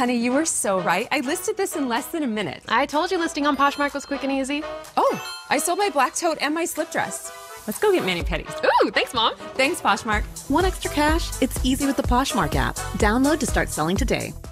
Honey, you were so right. I listed this in less than a minute. I told you listing on Poshmark was quick and easy. Oh, I sold my black tote and my slip dress. Let's go get mani-pedis. Ooh, thanks, Mom. Thanks, Poshmark. Want extra cash? It's easy with the Poshmark app. Download to start selling today.